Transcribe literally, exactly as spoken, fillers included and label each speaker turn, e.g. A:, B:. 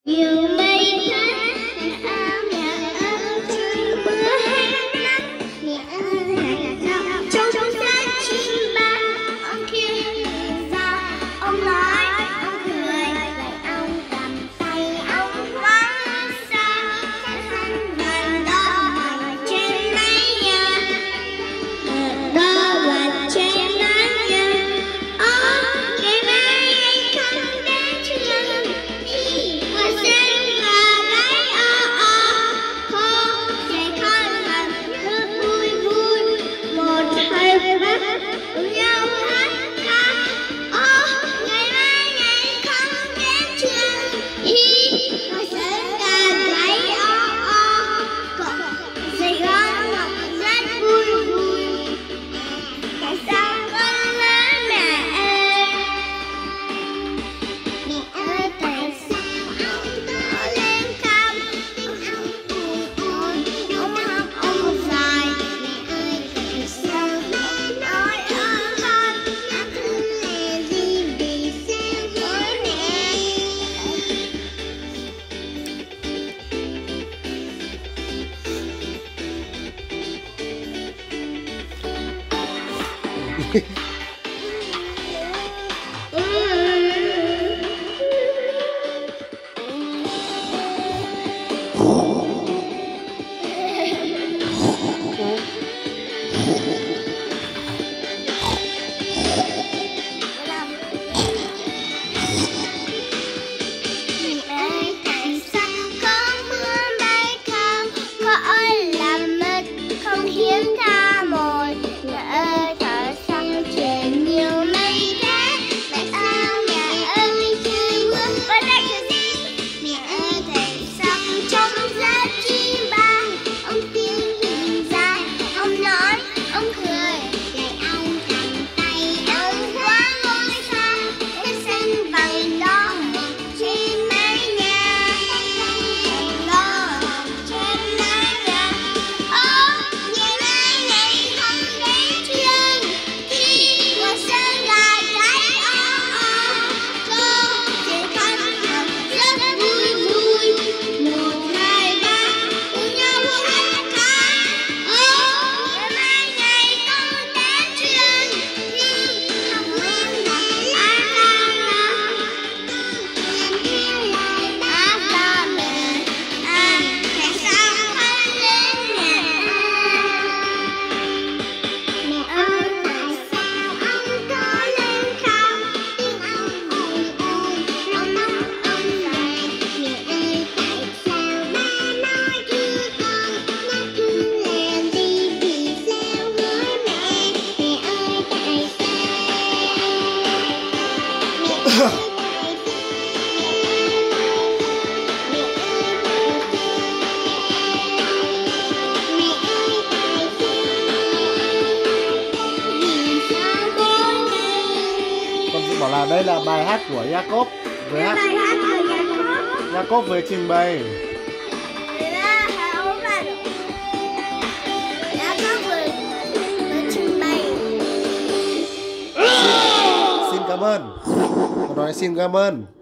A: Nhiều mây trắng áo nhà ơi trời mưa hay nắng mẹ ơi hãy gặp trong trong sách chim ba ông kia nhìn ra ông nói ông cười lại ông cầm tay ông vắng xa xanh vàng đó là trên mái nhà đó là trên mái nhà ó ngày mai anh không đến trường đi mà xem là gái o o hô trẻ con làm thức vui vui một hai ba cùng nhau hát ca ó ngày mai anh không đến trường đi mà xem là gái o o Sài Gòn học rất vui vui tại sao con lớn mẹ ơi mẹ ơi tại sao ông to lên cao ông ồn ồn ông học ông dài mẹ ơi tại sao mẹ nói ơ con nó cứ lè đi vì sao với mẹ Mẹ ơi tại sao có mưa bay cao có ơi làm mệt không khiến ta mỏi mẹ ơi tại sao trời nhiều mây thế tại sao mẹ ơi trời mưa và đây là gì mẹ ơi tại sao trong giá chim ba ông tiên nhìn ra ông nói ông cười lại ông cầm tay ông quá ngôi xa cái xanh vàng đó trên mái nhà đó trên mái nhà ó ngày mai ngày không đến trường khi mà sơn là trái ó ó cô trẻ con học rất vui vui một hai ba cùng nhau hát ca ó ngày mai ngày không đến trường khi học nguyên học á la la làm theo lời á la mẹ à tại sao không lên mẹ mẹ ơi tại sao ông có lên cao tiếng ông ồn ồn ông nóng ông dài mẹ ơi tại sao ba nói cứ con nó cứ lè đi vì sao với mẹ mẹ ơi tại sao mẹ ơi tại
B: Con sẽ bảo là đây là bài hát của Jacob về hát
A: bài hát của Jacob
B: Jacob về trình bày.
A: Jacob vừa vừa trình bày
B: Xin cảm ơn. Con nói xin cảm ơn.